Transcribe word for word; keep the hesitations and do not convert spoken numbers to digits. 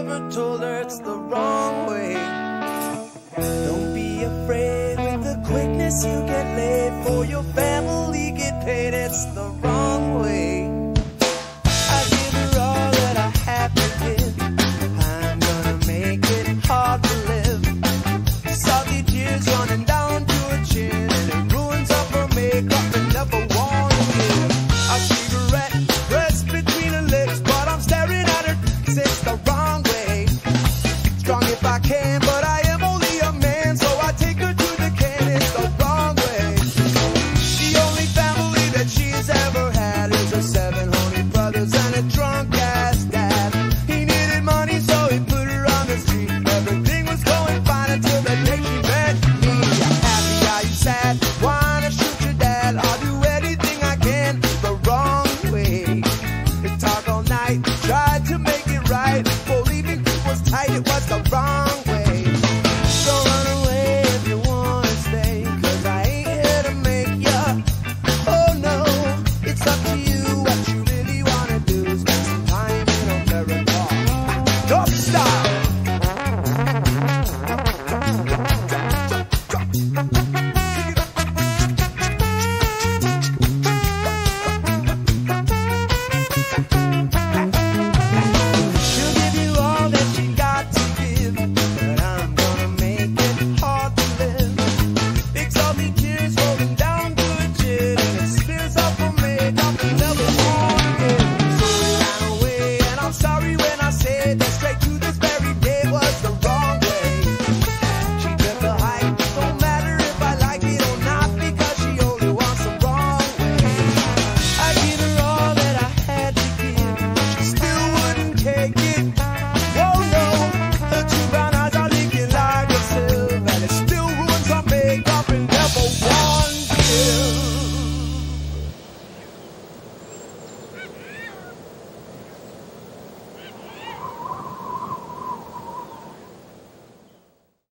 ever told her it's the wrong way. Don't be afraid with the quickness you get laid. For your family get paid, it's the wrong way. I give her all that I have to give. I'm gonna make it hard to live. Salty tears running down to her chin, and it ruins up her makeup and never wanna give. A cigarette pressed between her lips, but I'm staring at her 'cause it's the wrong way. Strong if I can, but I am only a man, so I take her to the can. It's the wrong way. The only family that she's ever had is her seven honey brothers and a drunk ass dad. He needed money, so he put her on the street. Everything was going fine until the day she met me. Are happy, are you sad? Wanna shoot your dad? I'll do anything I can the wrong way. They talk all night, tried to make it right. Believing it was tight, it was the wrong